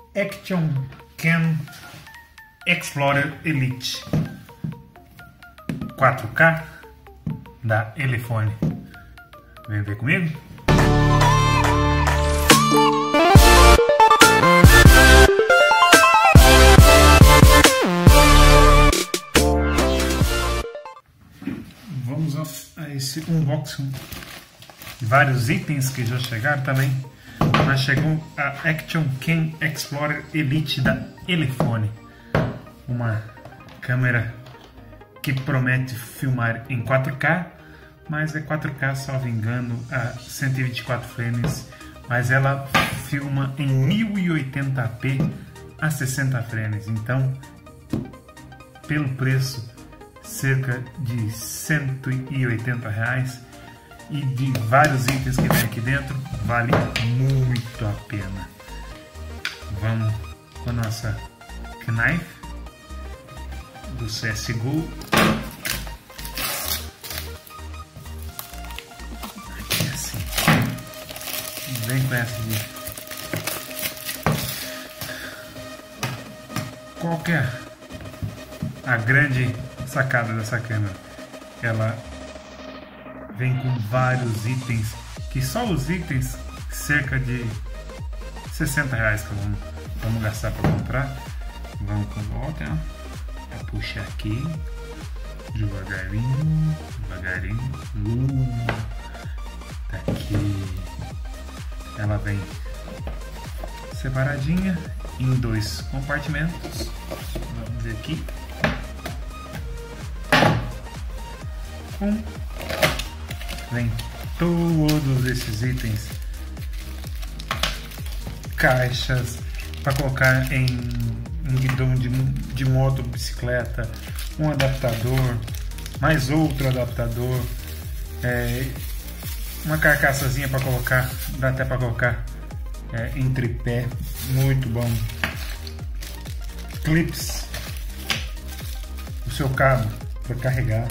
Action Cam Explorer Elite 4K da Elefone. Vem ver comigo? Vamos a esse unboxing de vários itens que já chegaram também. Mas chegou a Action Cam Explorer Elite da Elefone, uma câmera que promete filmar em 4K, mas é 4K, salvo engano, a 124 frames, mas ela filma em 1080p a 60 frames. Então, pelo preço, cerca de R$180, e de vários itens que tem aqui dentro, vale muito a pena. Vamos com a nossa knife do CSGO. Aqui assim, vem com essa aqui. Qual que é a grande sacada dessa câmera? Ela vem com vários itens, que só os itens cerca de R$60 que vamos gastar para comprar. Vamos com volta, puxar aqui devagarinho, tá aqui. Ela vem separadinha em dois compartimentos. Vamos ver aqui. Vem todos esses itens, caixas para colocar em um guidão de moto, bicicleta, um adaptador, mais outro adaptador, uma carcaçazinha para colocar, dá até para colocar em tripé, muito bom. Clips, o seu cabo para carregar,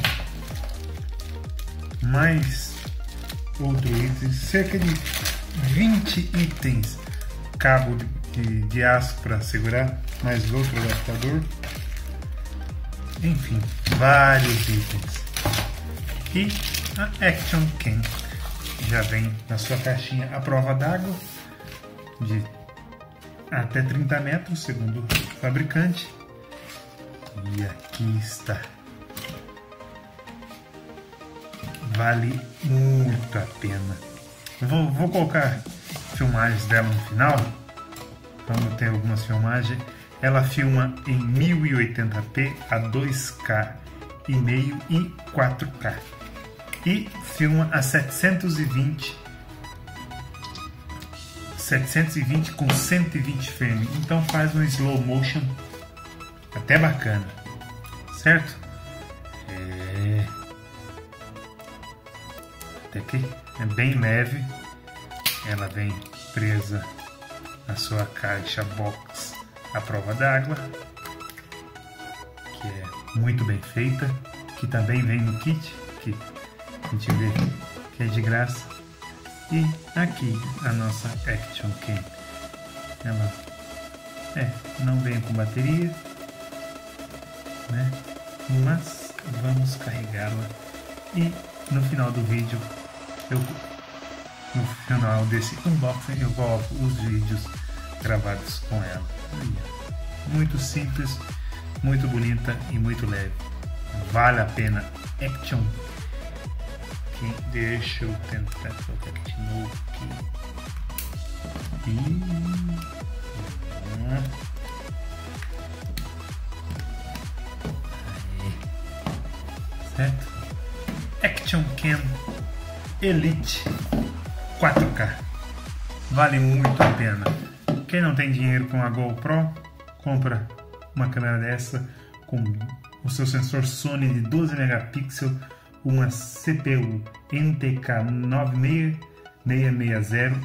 mais outro item, cerca de 20 itens, cabo de aço para segurar, mais outro adaptador, enfim, vários itens. E a Action Cam já vem na sua caixinha a prova d'água de até 30 metros, segundo o fabricante. E aqui está. Vale muito a pena. Vou colocar filmagens dela no final. Vamos ter algumas filmagens. Ela filma em 1080p a 2K e meio e 4K. E filma a 720 com 120 frames. Então faz um slow motion até bacana, certo? Até que é bem leve. Ela vem presa na sua caixa box à prova d'água, que é muito bem feita, que também vem no kit, que a gente vê que é de graça. E aqui a nossa Action Cam. Ela não vem com bateria, né? Mas vamos carregá-la e no final do vídeo, no final desse unboxing, eu coloco os vídeos gravados com ela. Muito simples, muito bonita e muito leve. Vale a pena. Action. Deixa eu tentar colocar de novo aqui. Certo? Action Cam Elite 4K. Vale muito a pena. Quem não tem dinheiro com a GoPro, compra uma câmera dessa com o seu sensor Sony de 12 megapixels, uma CPU NTK 96660,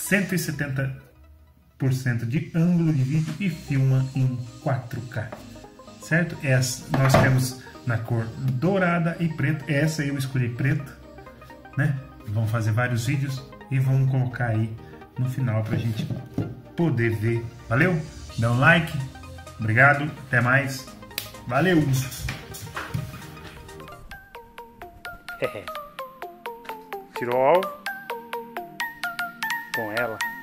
170% de ângulo de vídeo e filma em 4K. Certo? Nós temos na cor dourada e preto. Essa eu escolhi preto, né? Vamos fazer vários vídeos e vamos colocar aí no final pra gente poder ver. Valeu? dá um like. Obrigado, até mais. Valeu! Tirou o alvo com ela.